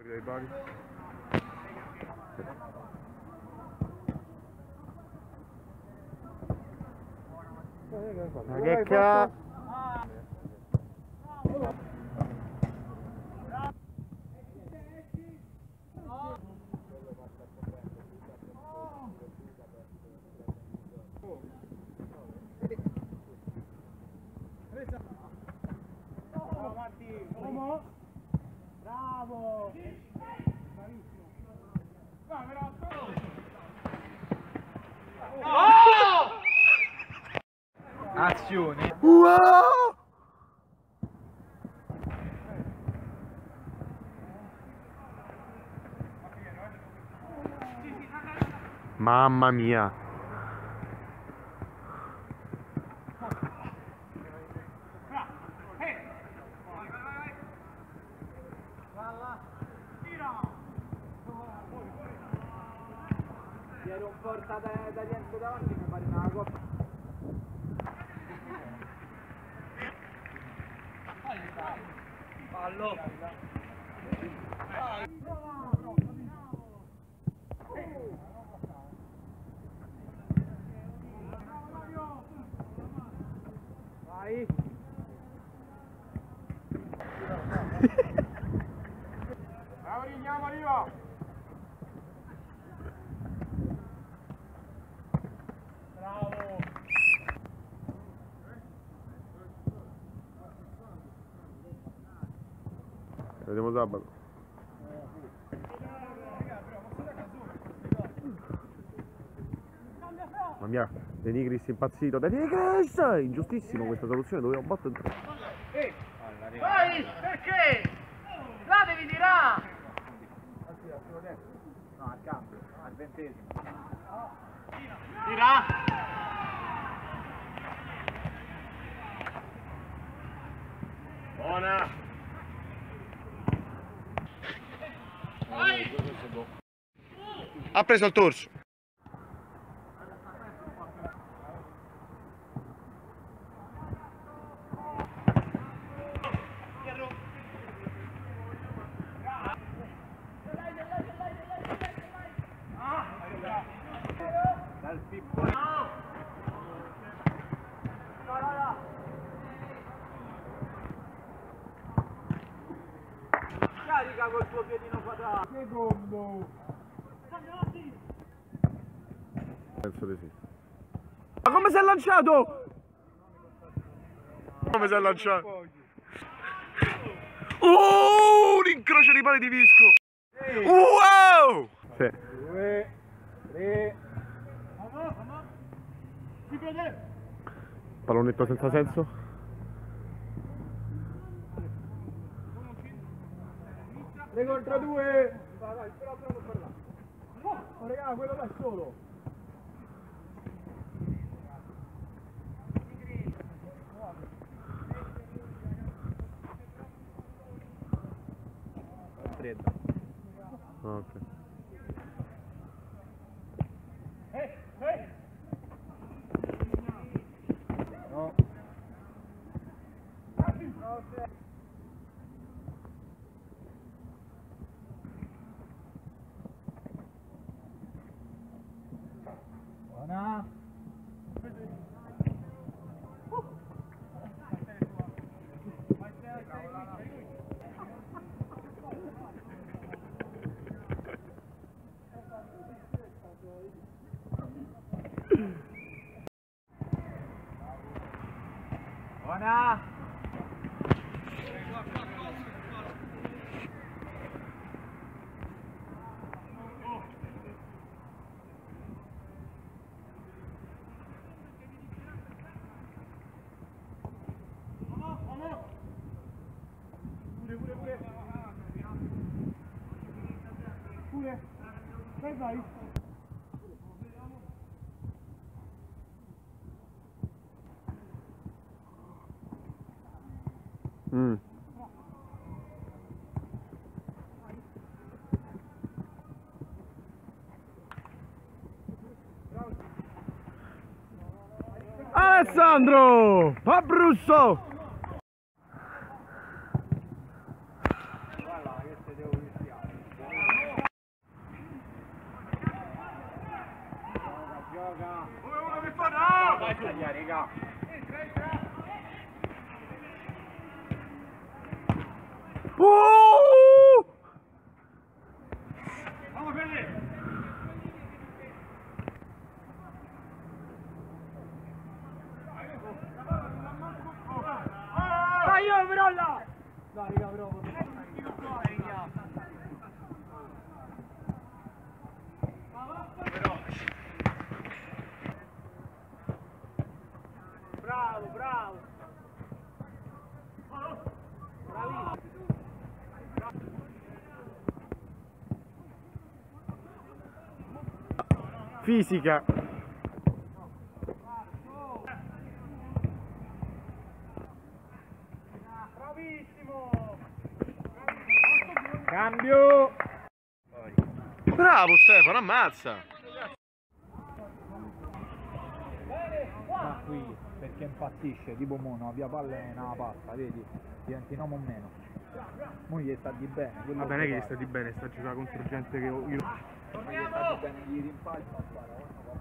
Dai Bari. Ma che cazzo? Bravo! Oh! Azione. Wow! Mamma mia. Ero un porta da dietro davanti mi pare una coppa. Fallo. Vai. Andiamo, arriva! Bravo! Vediamo sabato. Mamma mia, De Nigris impazzito. De Nigris! Ingiustissimo questa soluzione, doveva un botto entrare. Vai! Perché? La devi tirare! No, al cambio, al 20°. Tira! Buona! Ha preso il torso. Dal piccolo. Carica col tuo piedino quadrato. Secondo! Penso di sì. Ma come si è lanciato? Come si è lanciato? Un incrocio di pali di Visco! Wow! Sì. 2, 3. Si vede! Pallonetto senza senso. 3 contro 2! Vai, però non parlare. Oh, raga, quello là è solo! Freddo. Ok. No. Buona. Buona. Pure. Vai. Alessandro! Abruzzo! Guarda che te devo iniziare. Fisica. Cambio. Bravo Stefano, ammazza. Ma qui perché impazzisce, tipo mo non abbia palle nella pasta, vedi? Diventi un uomo o meno. Mo gli sta di bene. Va bene che gli sta di bene, sta giocando contro gente che io... Ma gli sta di bene, gli rimpalza a fare.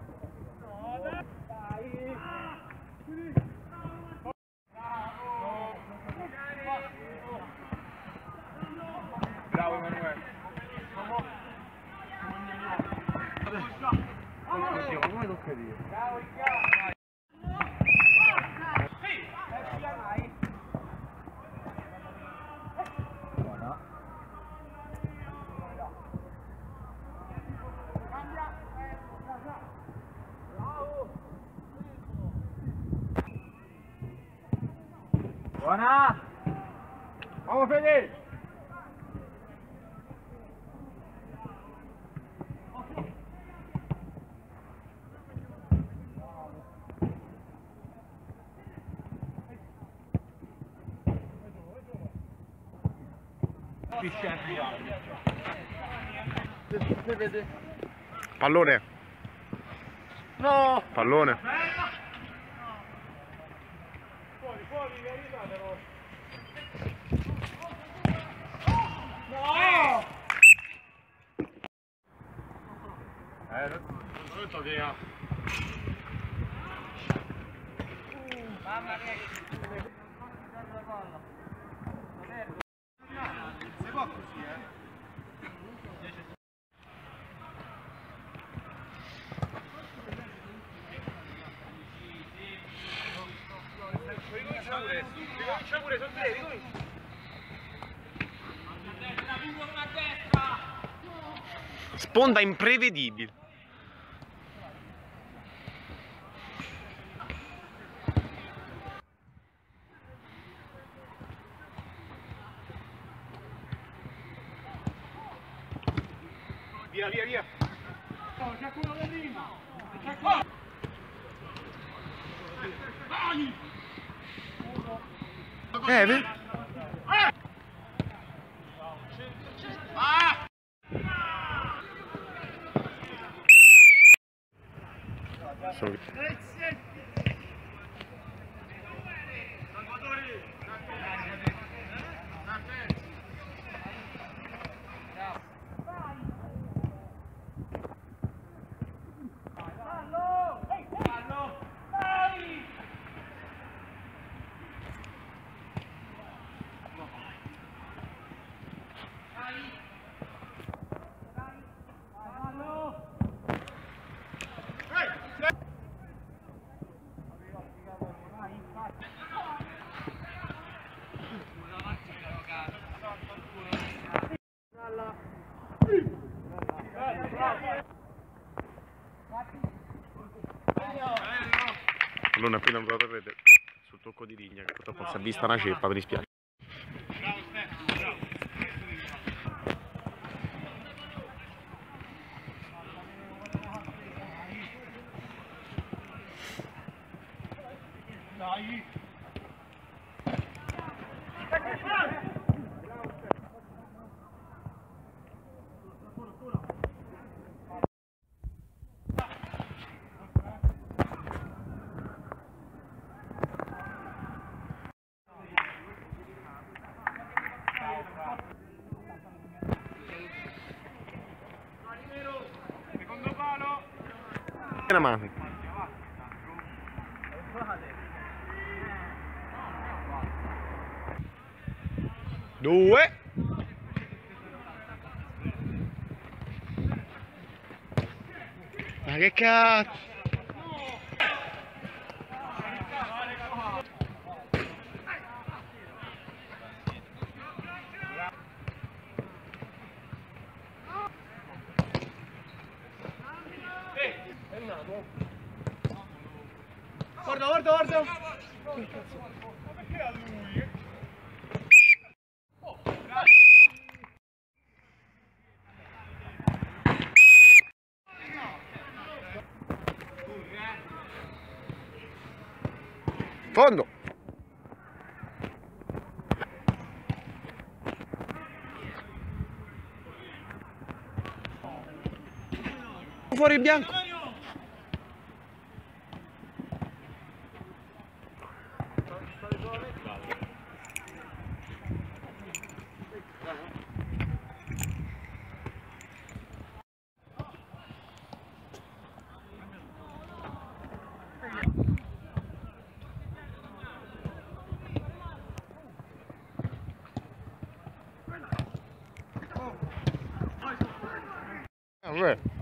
Bravo Emanuele. Come tocca dire? Buona. Buona. Vamos Fede! Pallone. No! Pallone. Non so che ha. Mamma mia che la palla. Si può così, Ricomincia pure, sono tre, ricomincia. Sponda imprevedibile. Via, via, via. Oh, c'è quello di prima! C'è qua! Vai! Non appena andato a rete sul tocco di linea, che purtroppo si è vista una ceppa, mi dispiace. Dai! Secondo palo! Una mano. Due. Ma che cazzo? Guarda, guarda, guarda! Perché a lui? Fondo. Fuori il bianco. Vabbè.